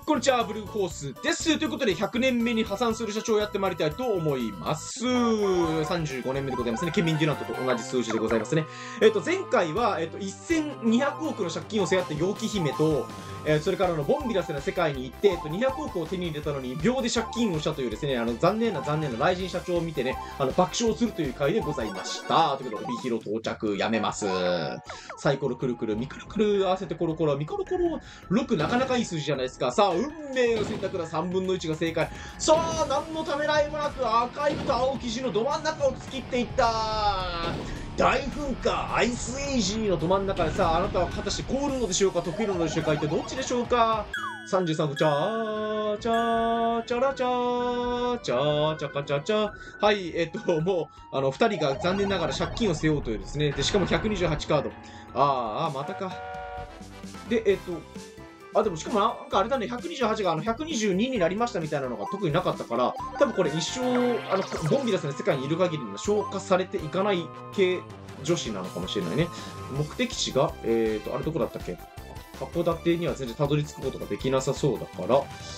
こんにちは、ブルーホースです。ということで、100年目に破産する社長をやってまいりたいと思います。35年目でございますね。ケビン・デュラントと同じ数字でございますね。前回は、1200億の借金を背負った陽気姫と、それからボンビラスな世界に行って、200億を手に入れたのに、秒で借金をしたというですね、残念な雷神社長を見てね、爆笑するという回でございました。ということで、ビヒロ到着、やめます。サイコロくるくる、ミクルくる合わせてコロコロ、ミコロコロ、6なかなかいい数字じゃないですか。さあ、運命の選択だ。3分の1が正解。さあ、何のためらいもなく赤いと青生地のど真ん中を突きっていった。大噴火、アイスエイジーのど真ん中でさあ、あなたは果たして凍るのでしょうか、溶けるのでしょうか、一体どっちでしょうか。33個、チャー、チャー、チャラチャー、チャー、チャカチャチャ。はい、もう、2人が残念ながら借金を背負うというですね。で、しかも128カード。またか。で、でもしかもなんかあれだね、128が122になりましたみたいなのが特になかったから、多分これ一生、ボンビラスの世界にいる限りには消化されていかない系女子なのかもしれないね。目的地が、あれどこだったっけ？函館には全然たどり着くことができなさそうだから、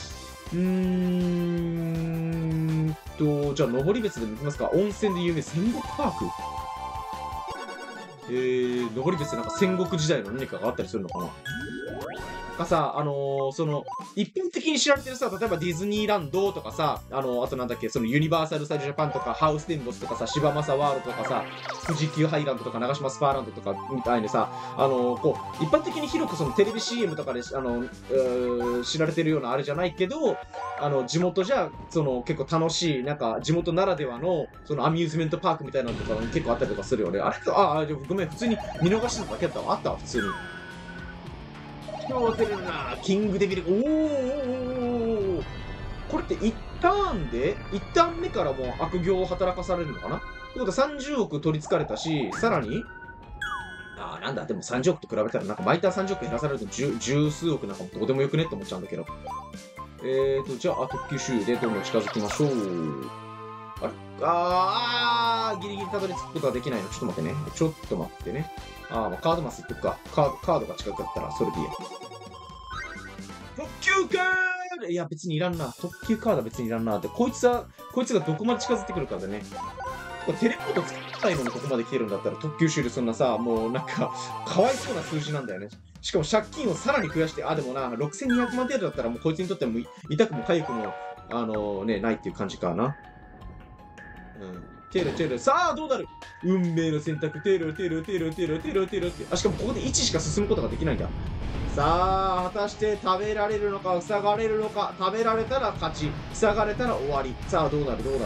じゃあ登別でも行きますか。温泉で有名、戦国パーク？登別なんか戦国時代の何かがあったりするのかな。さ、一般的に知られてるさ、例えばディズニーランドとかさ、あとなんだっけ、そのユニバーサル・スタジオ・ジャパンとか、ハウステンボスとかさ、柴又ワールドとかさ、富士急ハイランドとか、長島スパーランドとかみたいにさ、一般的に広くそのテレビ CM とかで、知られてるようなあれじゃないけど、地元じゃ、結構楽しい、なんか、地元ならではの、アミューズメントパークみたいなのとか結構あったりとかするよね。あれごめん、普通に見逃してただけだったわ。あったわ、普通に。キングデビル。これって1ターンで、1ターン目からもう悪行を働かされるのかな。ってことは30億取り憑かれたし、さらに、なんだ、でも30億と比べたら、なんか毎ターン30億減らされると十数億なんかもどうでもよくねって思っちゃうんだけど。じゃあ、特急周でどんどん近づきましょう。ギリギリたどり着くことはできないの。ちょっと待ってね。カードマスいっとくか。カードが近かったら、それでいいや。特急カード！いや、別にいらんな。特急カードは別にいらんな。で、こいつがどこまで近づいてくるかでね。テレポート使ったいのにここまで来てるんだったら、特急修理そんなさ、もうなんか、かわいそうな数字なんだよね。しかも借金をさらに増やして、でもな、6200万程度だったらもうこいつにとっても痛くも痒くも、ないっていう感じかな。テル。さあ、どうなる？運命の選択。テル。しかもここで1しか進むことができないんだ。さあ、果たして食べられるのか、塞がれるのか。食べられたら勝ち。塞がれたら終わり。さあ、どうなる？いや、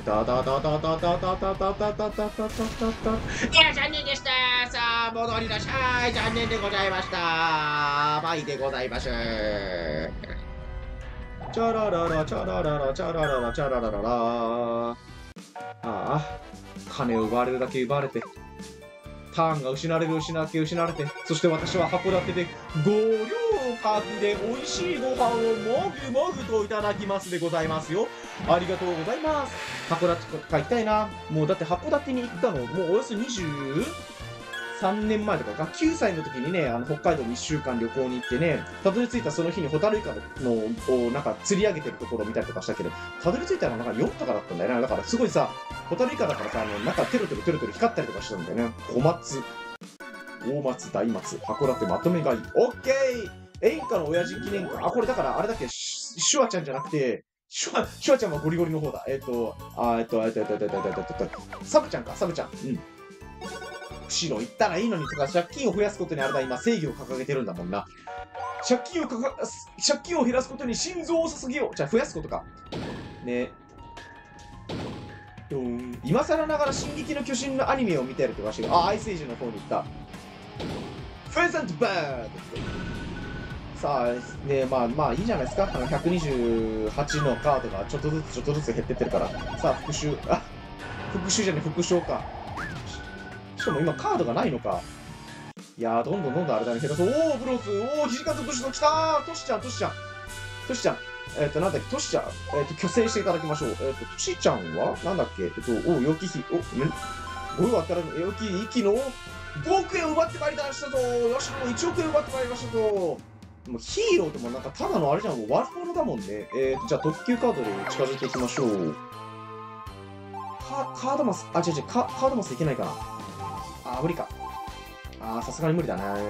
残念でした。さあ、戻りなさい。残念でございました。バイでございます。チャラララ、チャラララ、チャラララ、チャララララ。金を奪われるだけ奪われて、ターンが失われて、そして私は函館で五稜郭で美味しいご飯をもぐもぐといただきますでございますよ。ありがとうございます。函館とか行きたいな。もうだって函館に行ったの、もうおよそ23年前とかか、9歳の時にね、北海道に1週間旅行に行ってね、たどり着いたその日にホタルイカのをなんか釣り上げてるところを見たりとかしたけど、たどり着いたのなんか4とかだったんだよね。だからすごいさ、ホタルイカだからさ、なんかテロテロ光ったりとかしたんだよね。小松、大松、大松、函館まとめ買い。オッケー！演歌の親父記念館。これだからあれだっけ、シュワちゃんじゃなくて、シュワちゃんはゴリゴリの方だ。サブちゃんか、サブちゃん。釧路行ったらいいのにとか、借金を増やすことにあれだ、今正義を掲げてるんだもんな。借金を減らすことに心臓を捧げよう。じゃあ増やすことか。ね。今更ながら進撃の巨人のアニメを見てるとかして、アイスエイジの方に行った。プレゼントバード。さあ、ね、まあいいじゃないですか。128のカードがちょっとずつ減ってってるから。さあ、復讐じゃね、副賞か。しかも今カードがないのか。いやー、どんどんあれだね、減らそう。ブロース、土方歳三来たー。トシちゃん。なんだっけ、トシちゃん。虚勢していただきましょう。トシちゃんはなんだっけ、陽気比。5割ったら、陽気の5億円奪ってまいりましたぞ。よし、もう1億円奪ってまいりましたぞ。 もうヒーローってもうなんかただのあれじゃん、もう悪者だもんね。じゃあ特急カードで近づいていきましょう。カードマス、あ、違う違う、カードマスいけないかな。無理か。さすがに無理だな。も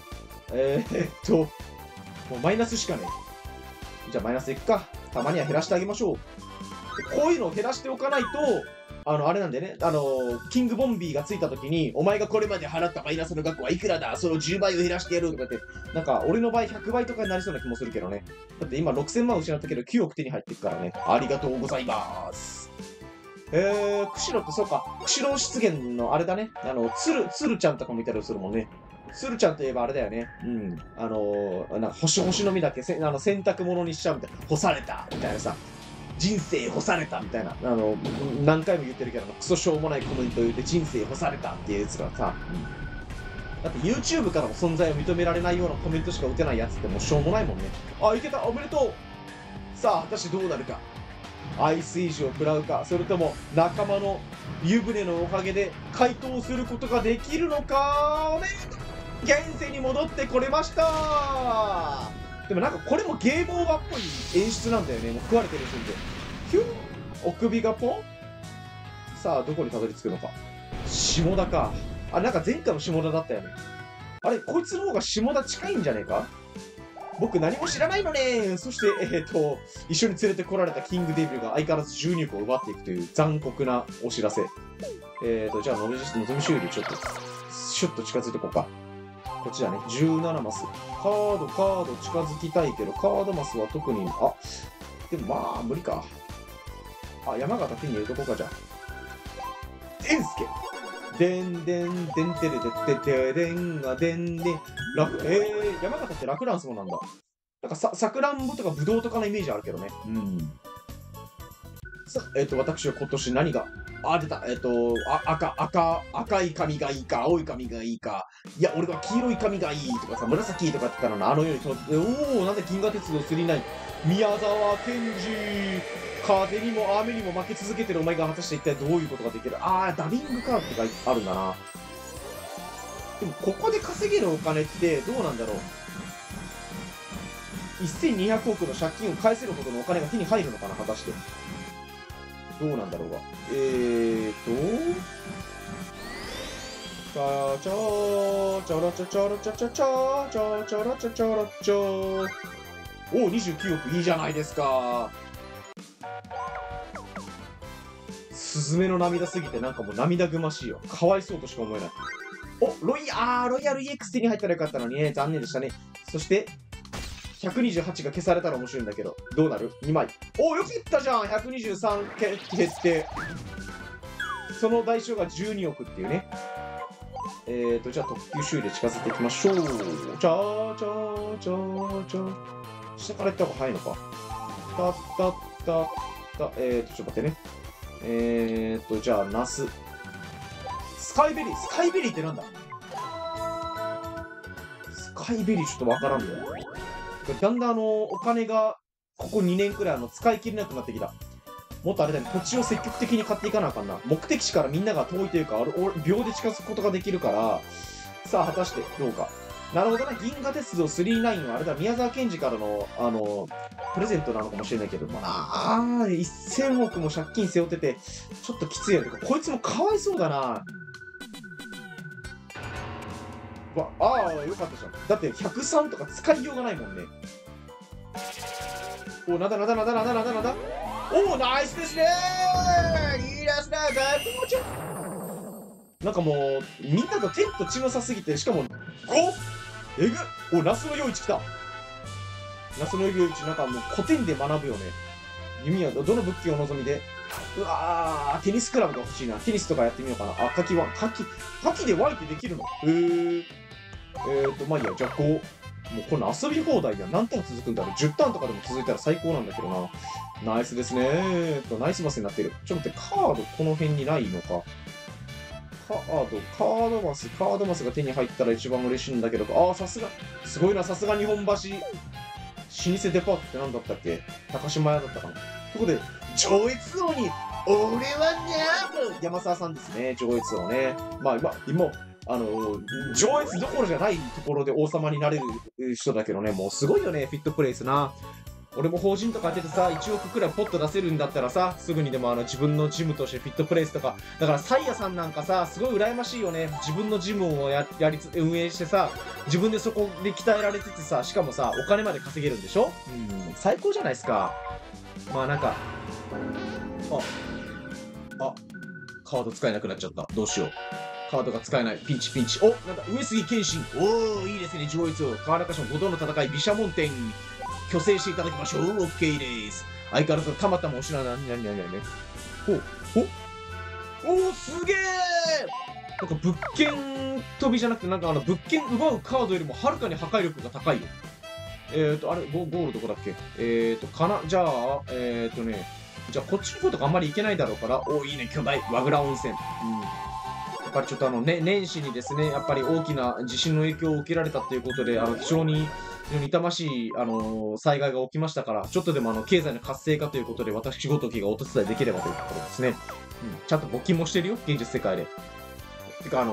うマイナスしかねえ。じゃあマイナスいくか。たまには減らしてあげましょう。こういうのを減らしておかないと、あれなんでね、キングボンビーがついた時に、お前がこれまで払ったマイナスの額はいくらだ、その10倍を減らしてやるとかって、なんか、俺の場合100倍とかになりそうな気もするけどね。だって今6000万失ったけど9億手に入っていくからね。ありがとうございます。釧路ってそうか、釧路湿原のあれだね。鶴ちゃんとかもいたりするもんね。鶴ちゃんといえばあれだよね。うん。星の実だけ洗濯物にしちゃうみたいな。干されたみたいなさ。人生干されたみたいな。何回も言ってるけど、クソしょうもないコメントを言って人生干されたっていうやつがさ。だって YouTube からも存在を認められないようなコメントしか打てないやつってもうしょうもないもんね。いけたおめでとうさあ、果たしてどうなるか。アイスイージを食らうか、それとも仲間の湯船のおかげで解凍することができるのか。おめでとう、現世に戻ってこれました。でもなんかこれもゲームオーバーっぽい演出なんだよね。もう食われてる時点で。ヒュン、お首がポン。さあ、どこにたどり着くのか。下田か。なんか前回も下田だったよね。あれ、こいつの方が下田近いんじゃねえか。僕何も知らないのね。そして、一緒に連れてこられたキングデビルが相変わらず12個を奪っていくという残酷なお知らせ。じゃあ、のぞみ修理ちょっと、シュッと近づいていこうか。こっちだね。17マス。カード近づきたいけど、カードマスは特に、でもまあ、無理か。山形手に入れとこうか、じゃあ。でんすけ。でんでんでんてれでっててでんがでんでん。山形ってラクランスもなんだ。なんかさくらんぼとかぶどうとかのイメージあるけどね。うん。さ私は今年何が、出た。赤い髪がいいか、青い髪がいいか。いや、俺は黄色い髪がいいとかさ、紫とかって言ったらようにとって、なんで銀河鉄道999、宮沢賢治、風にも雨にも負け続けてるお前が果たして一体どういうことができる。ダビングカードってあるんだな。でも、ここで稼げるお金ってどうなんだろう。1200億の借金を返せるほどのお金が手に入るのかな、果たして。どうなんだろうが。チャチャチャラチャチャラチャチャチャチャチャラチャチャラチャ。29億いいじゃないですか。スズメの涙すぎてなんかもう涙ぐましいよ。かわいそうとしか思えない。ロイヤル EX 手に入ったらよかったのにね。残念でしたね。そして、128が消されたら面白いんだけど、どうなる ?2 枚。よかったじゃん !123 減って。その代償が12億っていうね。じゃあ特急修理近づいていきましょう。チャーチャーチャーチャー。下から行った方が早いのか。ちょっと待ってね。じゃあ、ナス。スカイベリーってなんだ。スカイベリーちょっとわからんだよ。だんだんお金が、ここ2年くらい使い切れなくなってきた。もっとあれだよね、土地を積極的に買っていかなあかんな。目的地からみんなが遠いというか、秒で近づくことができるから、さあ、果たしてどうか。なるほどな、銀河鉄道999はあれだ、宮沢賢治からの、プレゼントなのかもしれないけど、1000億も借金背負ってて、ちょっときついよね。こいつもかわいそうだな。よかったじゃん。だって103とか使いようがないもんね。なんだ。ナイスですねー、いいですねー、気持ちよい。なんかもう、みんなと天と地の差すぎて、しかも、えぐっ、ナスの夜市来た。ナスの夜市、なんかもう古典で学ぶよね。弓はどの武器を望みで。テニスクラブが欲しいな。テニスとかやってみようかな。カキでワイってできるの？まあいいや、じゃあもうこの遊び放題では何ターン続くんだろう。10ターンとかでも続いたら最高なんだけどな。ナイスですねナイスマスになってる。ちょっと待って、カードこの辺にないのか。カードマスが手に入ったら一番嬉しいんだけど、さすが、すごいな、さすが日本橋。老舗デパートって何だったっけ？高島屋だったかな。ということで、上越王に、俺はニャーブ山沢さんですね、上越王ね。今、 上越どころじゃないところで王様になれる人だけどね、もうすごいよね、フィットプレイスな。俺も法人とかやっててさ、1億くらいポッと出せるんだったらさ、すぐにでも自分のジムとしてフィットプレイスとか、だからサイヤさんなんかさ、すごい羨ましいよね。自分のジムを運営してさ、自分でそこで鍛えられててさ、しかもさ、お金まで稼げるんでしょ？最高じゃないですか。まあなんか、カード使えなくなっちゃった。どうしよう。カードが使えない。ピンチピンチ。お、なんだ、上杉謙信。おー、いいですね、上越を。川中市の5度の戦い、毘沙門天。虚勢していただきましょう。OK です。相変わらず、たまたまおしな、なに。ほう、おー、すげー。なんか物件飛びじゃなくて、なんか物件奪うカードよりもはるかに破壊力が高いよ。あれ、ゴールどこだっけ？じゃあ、じゃあこっちの方とかあんまり行けないだろうから、おー、いいね、巨大、和倉温泉。やっぱりちょっと年始にですね、やっぱり大きな地震の影響を受けられたということで、非常に痛ましい、災害が起きましたから、ちょっとでも経済の活性化ということで、私ごときがお手伝いできればというところですね。ちゃんと募金もしてるよ、現実世界で。てか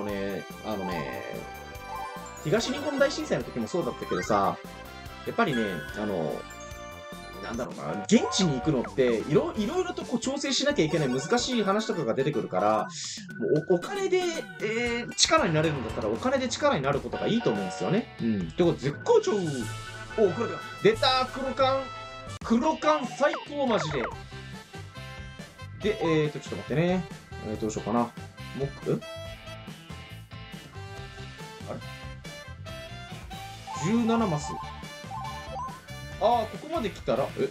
東日本大震災の時もそうだったけどさ、やっぱりね、なんだろうな、現地に行くのって、いろいろとこう調整しなきゃいけない難しい話とかが出てくるから、もうお金で、力になれるんだったら、お金で力になることがいいと思うんですよね。ということで、絶好調。お、これだ。出た、黒缶最高マジで。で、ちょっと待ってね。どうしようかな。あれ ?17 マス。ここまで来たら、あれ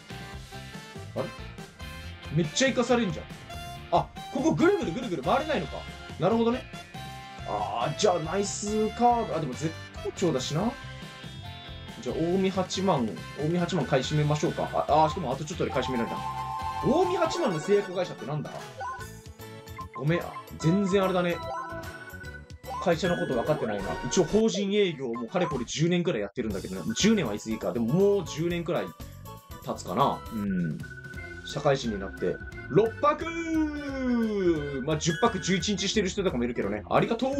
めっちゃ生かされんじゃん。ここぐるぐる回れないのか。なるほどね。じゃあナイスカード。でも絶好調だしな。じゃあ、近江八幡買い占めましょうか。しかもあとちょっとで買い占められた。近江八幡の製薬会社ってなんだ？ごめん、全然あれだね。会社のこと分かってないな。一応法人営業もかれこれ10年くらいやってるんだけどね。10年は言い過ぎか。でももう10年くらい経つかな。社会人になって。6泊10泊11日してる人とかもいるけどね。ありがとう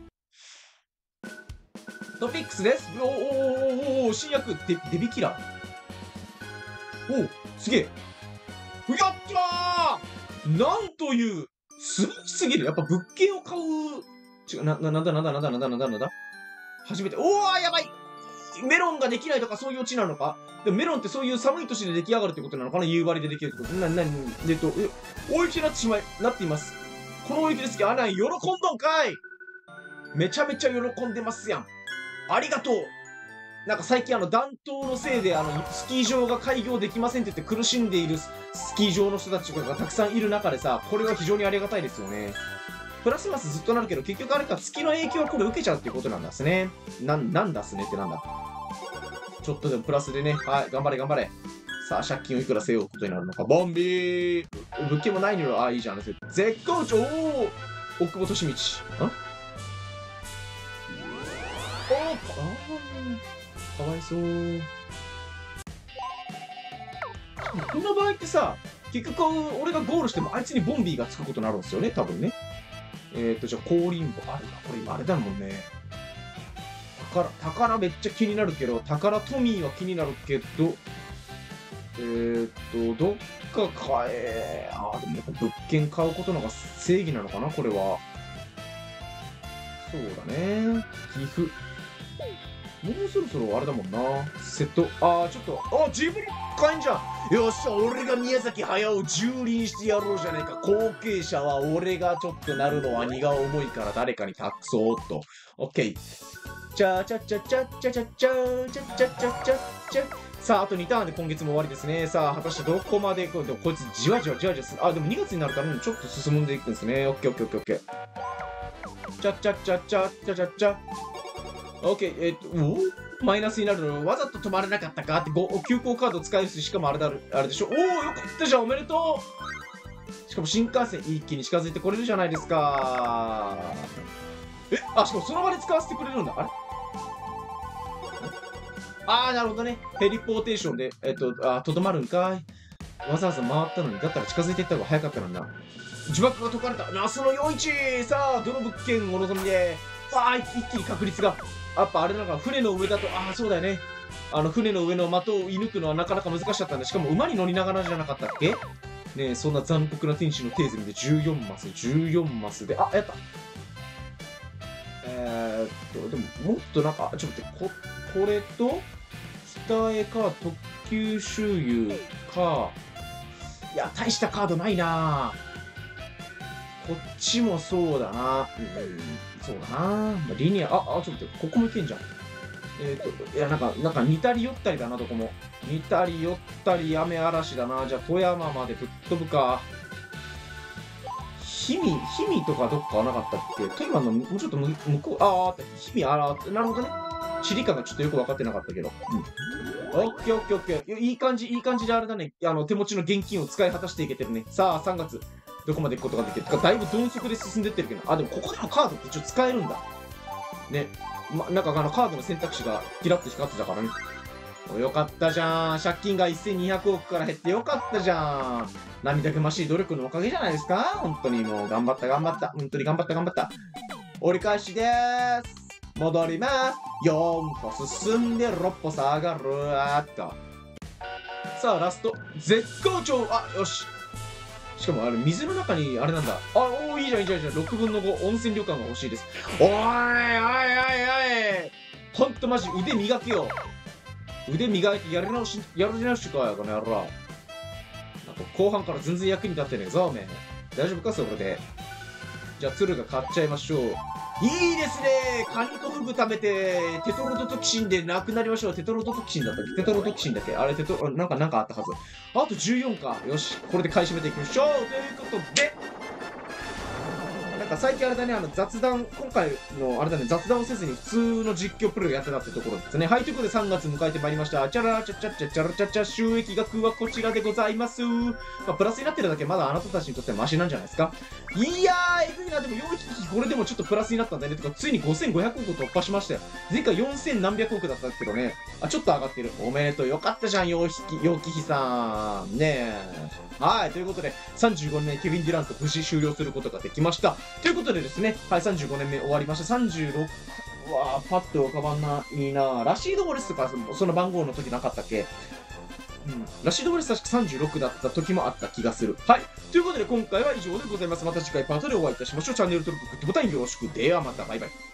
トピックスです。新薬、デビキラー。すげえ。やったー！なんという、すぎる。やっぱ物件を買う、なんだ初めて、やばい！メロンができないとかそういうオチなのか？でもメロンってそういう寒い年で出来上がるってことなのかな？夕張でできるってこと。大雪になっています。この大雪ですけど、喜んどんかい！めちゃめちゃ喜んでますやん。ありがとう！なんか最近暖冬のせいでスキー場が開業できませんって言って苦しんでいるスキー場の人たちがたくさんいる中でさ、これは非常にありがたいですよね。プラスマスずっとなるけど、結局あれか、月の影響はこれ受けちゃうっていうことなんですね。なんだっすねってなんだ。ちょっとでもプラスでね、はい、頑張れ。さあ、借金をいくら背負うことになるのか。ボンビー物件もないのよ。いいじゃん。絶好調奥本利道。かわいそう。この場合ってさ、結局俺がゴールしてもあいつにボンビーがつくことになるんですよね、多分ね。じゃあ、降臨簿。これ今あれだもんね。宝めっちゃ気になるけど、宝トミーは気になるけど、どっか買え、でもやっぱ物件買うことのが正義なのかな、これは。そうだね。岐阜。もうそろそろあれだもんな。瀬戸。ちょっと、自分買えんじゃん。よっしゃ、俺が宮崎駿を蹂躙してやろうじゃねえか。後継者は俺がちょっとなるのは荷が重いから誰かに託そうっと。オッケー。さあ、あと2ターンで今月も終わりですね。さあ、果たしてどこまでこいつじわじわする。でも2月になるからちょっと進んでいくんですね。オッケー。オッケー、マイナスになるのわざと止まれなかったかって急行カード使えるし、しかもあれでしょ。よかったじゃん、おめでとう。しかも新幹線一気に近づいてこれるじゃないですか。しかもその場で使わせてくれるんだ。なるほどね。ヘリポーテーションで、とどまるんかい。わざわざ回ったのに、だったら近づいていった方が早かったのにな。呪縛が解かれた。那須の41！さあ、どの物件お望みで。 わあ、一気に確率が。やっぱあれなんか、船の上だと、ああ、そうだよね。船の上の的を射抜くのはなかなか難しかったんで、しかも馬に乗りながらじゃなかったっけ。ねえ、そんな残酷な天使のテーゼルで14マス、14マスで、あ、やった。でも、もっとなんか、ちょっと待って、これと、北へか、特急周遊か、いや、大したカードないな。こっちもそうだな。そうだな。まあ、リニア、ちょっと待って、ここもいけんじゃん。いや、なんか似たり寄ったりだな、どこも。似たり寄ったり雨嵐だな。じゃあ、富山までぶっ飛ぶか。氷見とかどっかはなかったっけ。富山のもうちょっと向こう、氷見、なるほどね。地理感がちょっとよく分かってなかったけど。オッケーオッケーオッケー。いい感じであれだね。手持ちの現金を使い果たしていけてるね。さあ、3月。どこまで行くことができるか。だいぶ鈍足で進んでってるけど。でもここでのカードって一応使えるんだ。ね。なんかカードの選択肢がキラッと光ってたからね。よかったじゃん。借金が1200億から減ってよかったじゃん。涙ぐましい努力のおかげじゃないですか。本当にもう頑張った。本当に頑張った。折り返しでーす。戻ります。4歩進んで6歩下がるーっと。さあ、ラスト。絶好調。よし。しかも水の中にあれなんだ。いいじゃん。6分の5。温泉旅館が欲しいです。おい。ほんとマジ、腕磨けよ。腕磨いてやり直しかよ、この野郎。後半から全然役に立ってねえぞ、おめえ。大丈夫か、それで。じゃあ、鶴が買っちゃいましょう。いいですね。カニとフグ食べて、テトロドトキシンでなくなりましょう。テトロドトキシンだったっけ。テトロドキシンだっけ。あれ、なんかあったはず。あと14か。よし。これで買い占めていきましょう。ということで、なんか最近あれだね、雑談、今回のあれだね、雑談をせずに普通の実況プレイをやってたってところですね。はい、ということで3月迎えてまいりました。チャラチャチャチャチャラチャチャ、収益額はこちらでございます。プラスになってるだけまだあなたたちにとってはマシなんじゃないですか。いやー、えぐいな。でも4匹これでもちょっとプラスになったんだよね。とか、ついに5500億突破しましたよ。前回4000何百億だったけどね。ちょっと上がってる。おめでとう。よかったじゃん、陽気比さん。ねえ。はい、ということで、35年目、ケビン・デュラント無事終了することができました。ということでですね、はい、35年目終わりました。36、パッと浮かばんな、いいな。ラシード・ウォレスとか、その番号の時なかったっけ。ラシード・ウォレス確か36だった時もあった気がする。はい。ということで、今回は以上でございます。また次回パートでお会いいたしましょう。チャンネル登録、グッドボタンよろしく。ではまた、バイバイ。